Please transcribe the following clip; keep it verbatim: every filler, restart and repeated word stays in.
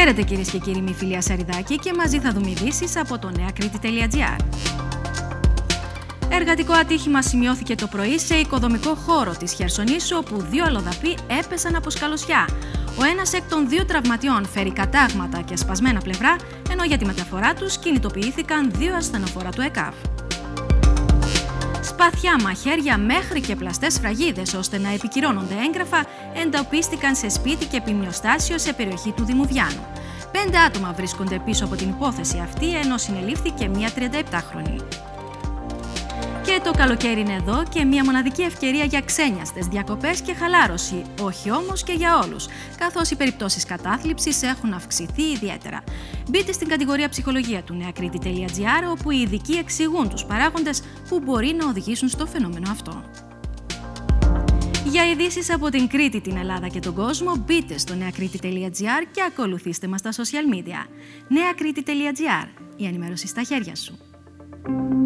Χαίρετε κυρίες και κύριοι, είμαι η Φιλία Σαριδάκη και μαζί θα δούμε ειδήσεις από το νεακρήτη τελεία τζι άρ. Εργατικό ατύχημα σημειώθηκε το πρωί σε οικοδομικό χώρο της Χερσονήσου, όπου δύο αλλοδαποί έπεσαν από σκαλωσιά. Ο ένας εκ των δύο τραυματιών φέρει κατάγματα και σπασμένα πλευρά, ενώ για τη μεταφορά τους κινητοποιήθηκαν δύο ασθενοφόρα του ΕΚΑΒ. Σπαθιά, μαχαίρια μέχρι και πλαστές σφραγίδες ώστε να επικυρώνονται έγγραφα εντοπίστηκαν σε σπίτι και ποιμνιοστάσιο σε περιοχή του Δήμου Βιάνου. Πέντε άτομα βρίσκονται πίσω από την υπόθεση αυτή, ενώ συνελήφθηκε μία τριανταεπτάχρονη. Και το καλοκαίρι είναι εδώ και μια μοναδική ευκαιρία για ξένιαστες διακοπές και χαλάρωση, όχι όμως και για όλους, καθώς οι περιπτώσεις κατάθλιψης έχουν αυξηθεί ιδιαίτερα. Μπείτε στην κατηγορία ψυχολογία του νεακρήτη τελεία τζι άρ, όπου οι ειδικοί εξηγούν τους παράγοντες που μπορεί να οδηγήσουν στο φαινόμενο αυτό. Για ειδήσεις από την Κρήτη, την Ελλάδα και τον κόσμο, μπείτε στο νεακρήτη τελεία τζι άρ και ακολουθήστε μας στα social media. νεακρήτη τελεία τζι άρ, η ενημέρωση στα χέρια σου.